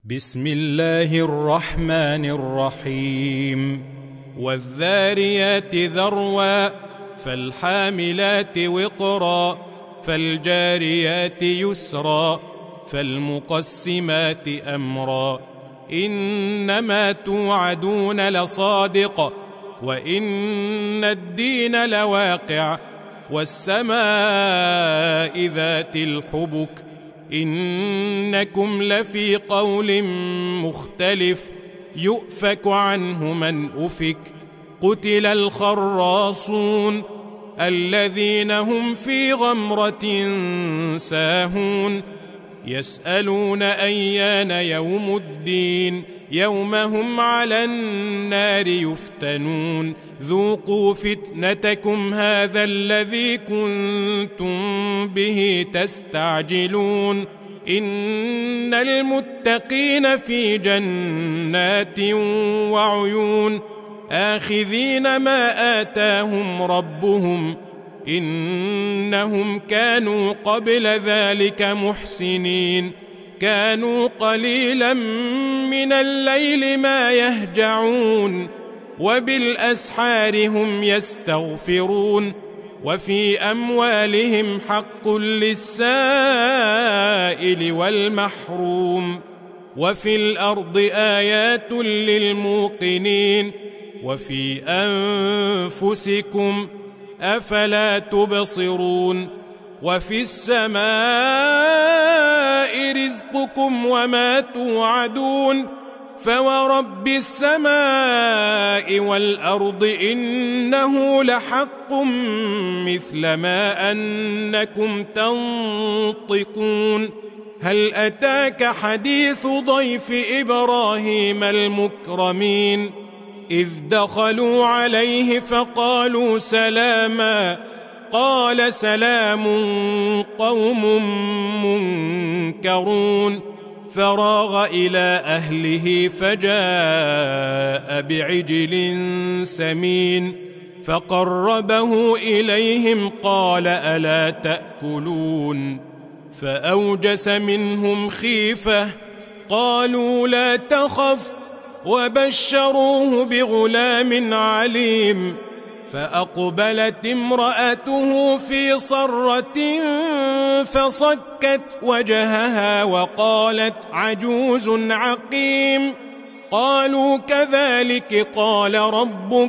بسم الله الرحمن الرحيم والذاريات ذروا فالحاملات وقرا فالجاريات يسرا فالمقسمات أمرا إنما توعدون لصادق وإن الدين لواقع والسماء ذات الحبك إنكم لفي قول مختلف يؤفك عنه من أفك قتل الخراصون الذين هم في غمرة ساهون يسألون أيان يوم الدين يوم هم على النار يفتنون ذوقوا فتنتكم هذا الذي كنتم به تستعجلون إن المتقين في جنات وعيون آخذين ما آتاهم ربهم إنهم كانوا قبل ذلك محسنين كانوا قليلا من الليل ما يهجعون وبالأسحار هم يستغفرون وفي أموالهم حق للسائل والمحروم وفي الأرض آيات للموقنين وفي أنفسكم أفلا تبصرون وفي السماء رزقكم وما توعدون فورب السماء والأرض إنه لحق مثل ما أنكم تنطقون هل أتاك حديث ضيف إبراهيم المكرمين إذ دخلوا عليه فقالوا سلاما قال سلام قوم منكرون فراغ إلى أهله فجاء بعجل سمين فقربه إليهم قال ألا تأكلون فأوجس منهم خيفة قالوا لا تخف وبشروه بغلام عليم فأقبلت امرأته في صرة فصكت وجهها وقالت عجوز عقيم قالوا كذلك قال ربك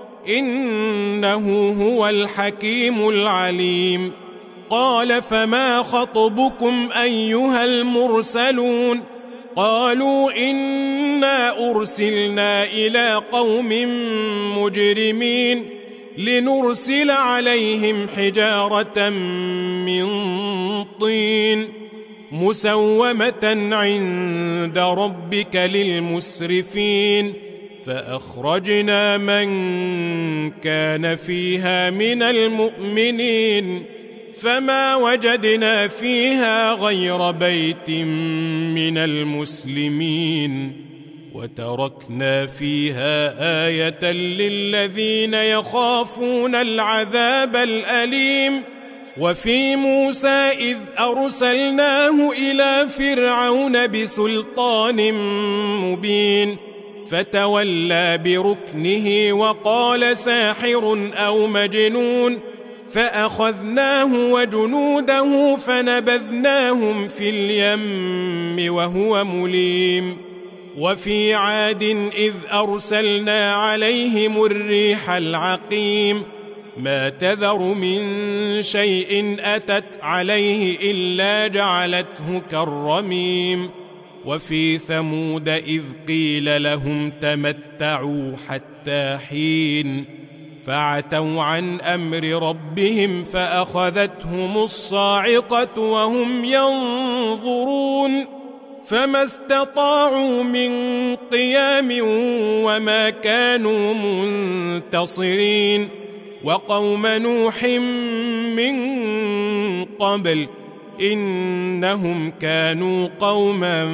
إنه هو الحكيم العليم قال فما خطبكم أيها المرسلون قالوا إنا أرسلنا إلى قوم مجرمين لنرسل عليهم حجارة من طين مسومة عند ربك للمسرفين فأخرجنا من كان فيها من المؤمنين فما وجدنا فيها غير بيت من المسلمين وتركنا فيها آية للذين يخافون العذاب الأليم وفي موسى إذ أرسلناه إلى فرعون بسلطان مبين فتولى بركنه وقال ساحر أو مجنون فأخذناه وجنوده فنبذناهم في اليم وهو مليم وفي عاد إذ أرسلنا عليهم الريح العقيم ما تذر من شيء أتت عليه إلا جعلته كالرميم وفي ثمود إذ قيل لهم تمتعوا حتى حين فعتوا عن أمر ربهم فأخذتهم الصاعقة وهم ينظرون فما استطاعوا من قيام وما كانوا منتصرين وقوم نوح من قبل إنهم كانوا قوما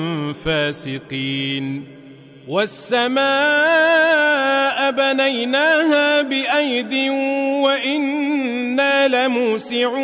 فاسقين والسماء بنيناها بأيد وإنا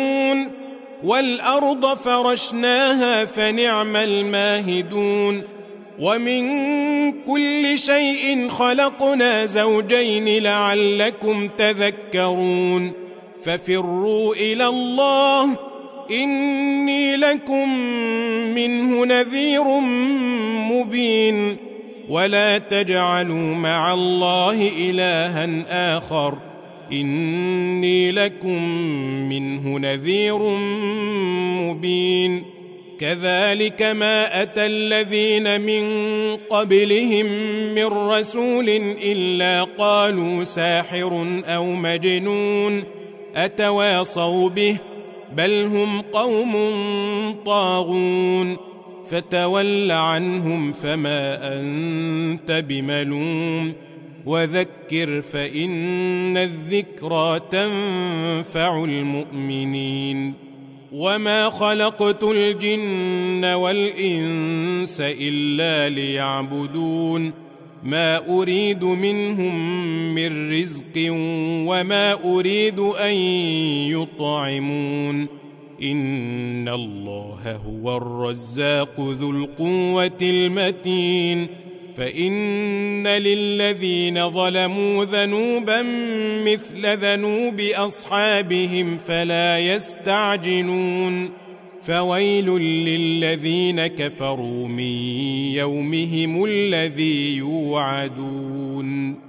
لموسعون والأرض فرشناها فنعم الماهدون ومن كل شيء خلقنا زوجين لعلكم تذكرون ففروا إلى الله إني لكم منه نذير مبين ولا تجعلوا مع الله إلها آخر إني لكم منه نذير مبين كذلك ما أتى الذين من قبلهم من رسول إلا قالوا ساحر أو مجنون أتواصوا به بل هم قوم طاغون فتول عنهم فما أنت بملوم وذكر فإن الذكرى تنفع المؤمنين وما خلقت الجن والإنس إلا ليعبدون ما أريد منهم من رزق وما أريد أن يطعمون إن الله هو الرزاق ذو القوة المتين فإن للذين ظلموا ذنوبا مثل ذنوب أصحابهم فلا يستعجلون فويل للذين كفروا من يومهم الذي يوعدون